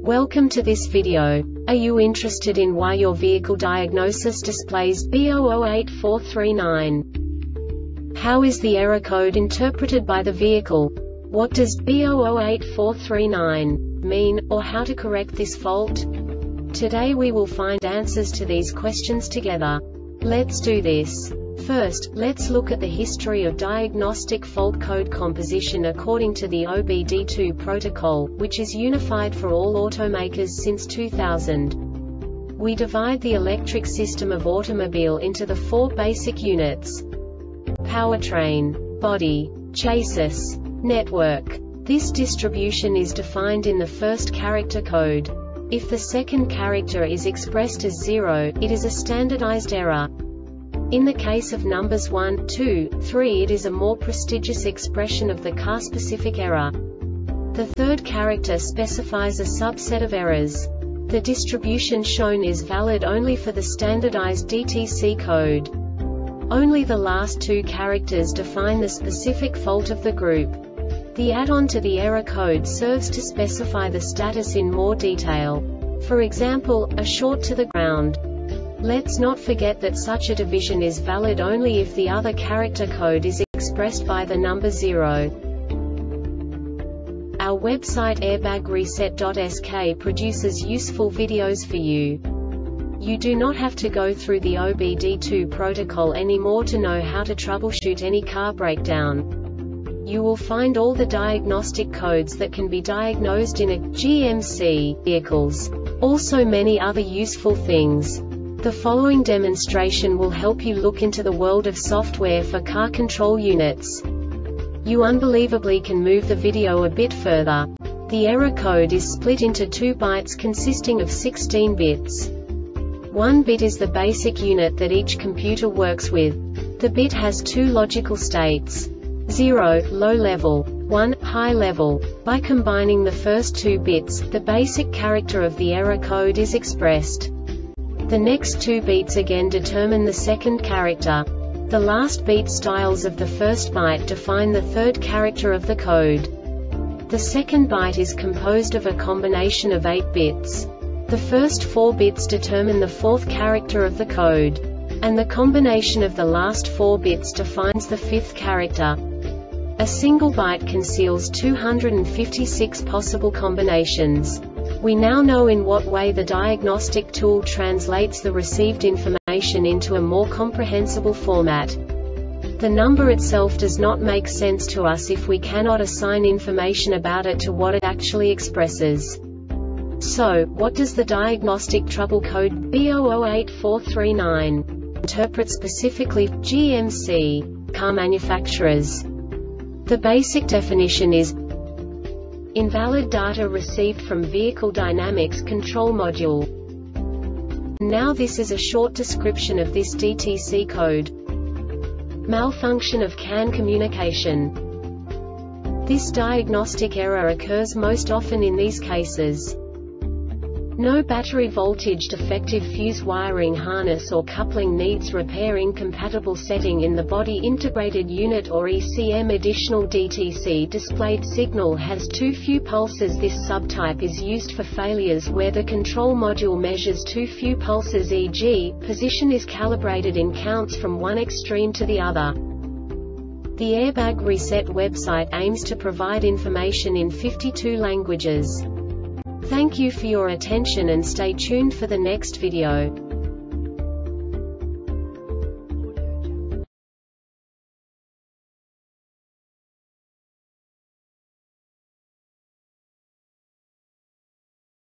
Welcome to this video. Are you interested in why your vehicle diagnosis displays B008439? How is the error code interpreted by the vehicle? What does B008439 mean, or how to correct this fault? Today we will find answers to these questions together. Let's do this. First, let's look at the history of diagnostic fault code composition according to the OBD2 protocol, which is unified for all automakers since 2000. We divide the electric system of automobile into the four basic units: powertrain, body, chassis, network. This distribution is defined in the first character code. If the second character is expressed as 0, it is a standardized error. In the case of numbers 1, 2, 3, it is a more prestigious expression of the car-specific error. The third character specifies a subset of errors. The distribution shown is valid only for the standardized DTC code. Only the last two characters define the specific fault of the group. The add-on to the error code serves to specify the status in more detail. For example, a short to the ground. Let's not forget that such a division is valid only if the other character code is expressed by the number 0. Our website airbagreset.sk produces useful videos for you. You do not have to go through the OBD2 protocol anymore to know how to troubleshoot any car breakdown. You will find all the diagnostic codes that can be diagnosed in a GMC vehicles. Also many other useful things. The following demonstration will help you look into the world of software for car control units. You unbelievably can move the video a bit further. The error code is split into 2 bytes consisting of 16 bits. 1 bit is the basic unit that each computer works with. The bit has 2 logical states: 0, low level, 1, high level. By combining the first 2 bits, the basic character of the error code is expressed. The next 2 beats again determine the second character. The last beat styles of the first byte define the third character of the code. The second byte is composed of a combination of 8 bits. The first 4 bits determine the fourth character of the code. And the combination of the last 4 bits defines the fifth character. A single byte conceals 256 possible combinations. We now know in what way the diagnostic tool translates the received information into a more comprehensible format. The number itself does not make sense to us if we cannot assign information about it to what it actually expresses. So, what does the diagnostic trouble code B008439 interpret specifically for GMC car manufacturers? The basic definition is invalid data received from Vehicle Dynamics Control Module. Now this is a short description of this DTC code. Malfunction of CAN communication. This diagnostic error occurs most often in these cases: no battery voltage, defective fuse wiring harness or coupling, needs repair, incompatible setting in the body integrated unit or ECM. Additional DTC displayed signal has too few pulses. This subtype is used for failures where the control module measures too few pulses, e.g., position is calibrated in counts from one extreme to the other. The Airbag Reset website aims to provide information in 52 languages. Thank you for your attention and stay tuned for the next video.